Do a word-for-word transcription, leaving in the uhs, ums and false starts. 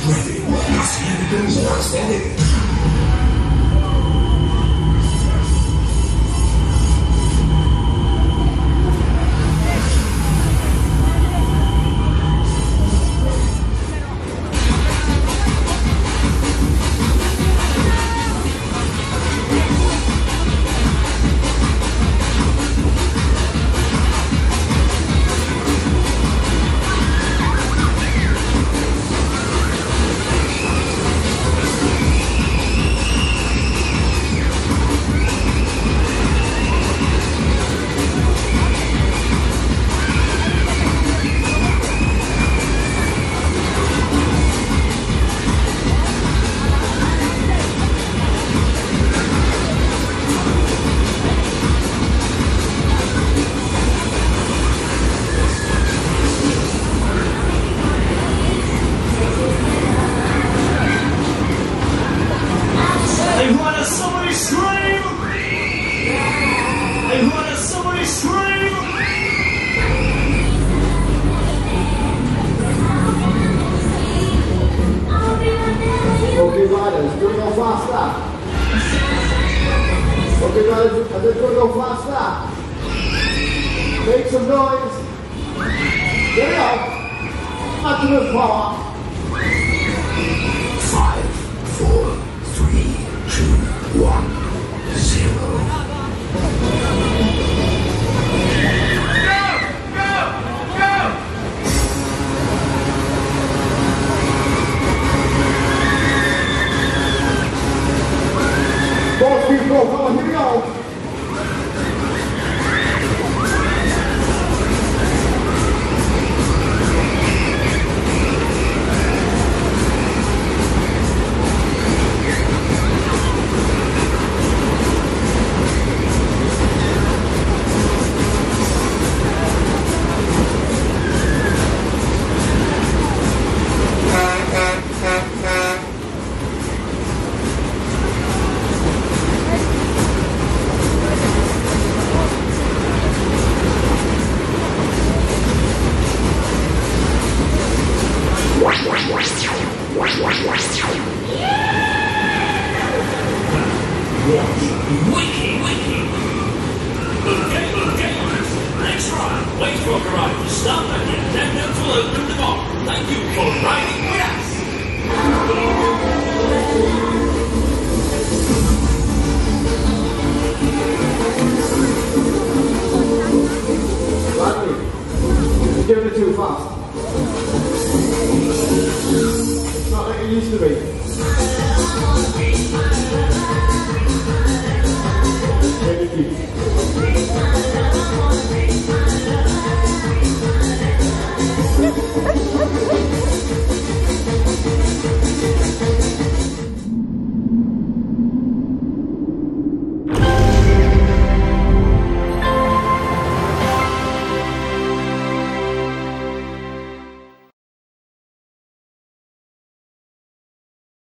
ready. This here goes not steady. Make some noise. Get it up. Maximum power. Five, four, three, two, one, zero. Go! Go! Go! Both people, come on, here we go. Wiki, wiki. Okay, okay. Next ride. Wait for a ride. Stop and your dead notes will open the bar. Thank you for riding with us. Rodney, you're doing it too fast. It's not like it used to be.